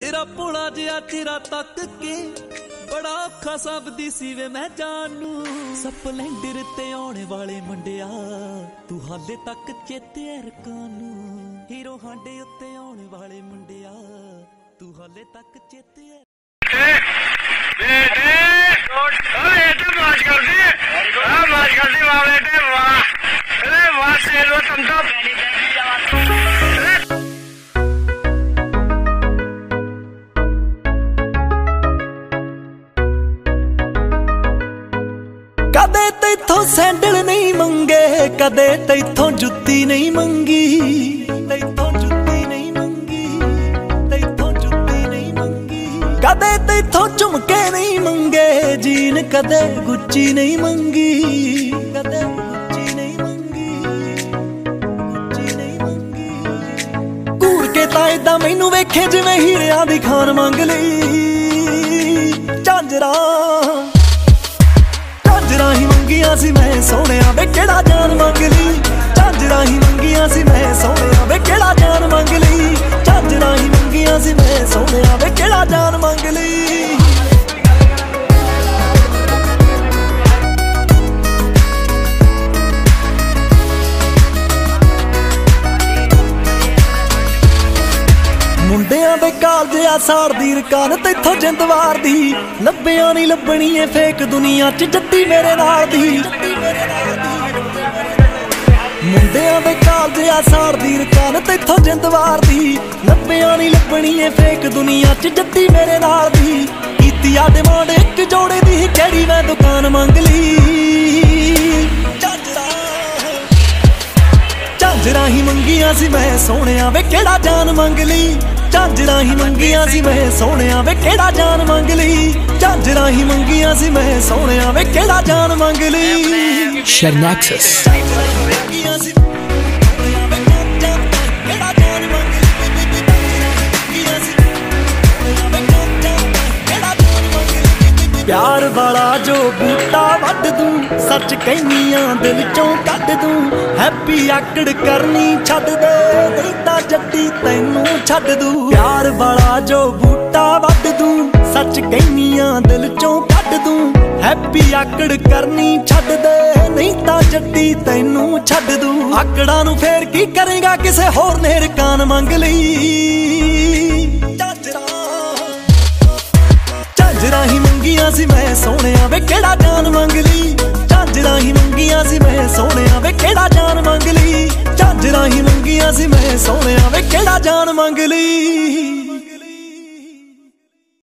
तेरा भोला जिहा चेहरा तक के बड़ा औखा सबदी सी वे मैं जानू। स्पलेंडर ते आने वाले मुंडिया तू हाले तक चेते रकानू। हीरो हांडे उत्ते आने वाले मुंडिया तू हाले तक चेते कदे तैथों सैंडल नहीं मंगे, कदे तैथों जुत्ती नहीं मंगी, तैथों जुत्ती नहीं मंगी, तैथों जुत्ती नहीं मंगी। कदे तैथों झुमके नहीं मंगे, जीन कदे गुच्ची नहीं मंगी, कदे गुच्ची नहीं मंगी, गुच्ची नहीं मंगी। घूर के ताए दा मैनू वेखे जिवें हीरियां दी खान मंग लई। झांजरा झांजरा ही मंगिया सी मैं सोहणिया वे केड़ा जान मंग ली। झांजरा ही मंगिया सी मैं सोहणिया वे केड़ा जान मंग ली। झांजरा ही मंगिया सी मैं सोहणिया वे केड़ा जान मंग ली। मुंडियां दे कालज आ साड़दी रकान तैथों जिंदवार दी। लब्बियां नहीं लब्बनी है फेक दुनिया च जद्दी मेरे नाल दी। मुंडियां दे कालज आ साड़दी रकान तैथों जिंदवार दी। लब्बियां नहीं लब्बनी है फेक दुनिया च जद्दी मेरे नाल दी। कीती आ डिमांड एक जोड़े दी केड़ी मैं दुकान मंग ली। झांजरा ही मंगिया सी मैं सोहणिया वे केड़ा जान मंग ली। झांजरा ही मंगिया सी मैं सोहणिया वे केड़ा जान मंग ली। झांजरा ही मंगिया सी मैं सोहणिया वे केड़ा जान मंग ली। Shernaxis प्यार वाला जो बूटा वड दूं, सच कहनियां दिल चों कढ दूं। हैप्पी आकड़ करनी छड्ड दे, नहीं तां जट्टी तैनूं छड्ड दूं। प्यार वाला जो बूटा वड दूं, सच कहनियां दिल चों कढ दूं। हैप्पी आकड़ करनी छड्ड दे, नहीं तां जट्टी तैनूं छड्ड दूं। आकड़ां नूं फेर की करेगा किसे होर ने रकान मंग लई। झांजरा ही मंगिया सी मैं सोहणिया वे केड़ा जान मंग ली। झांजरा ही मंगिया सी मैं सोहणिया वे केड़ा जान मंग ली। झांजरा ही मंगिया सी मैं सोहणिया वे केड़ा जान मंग ली।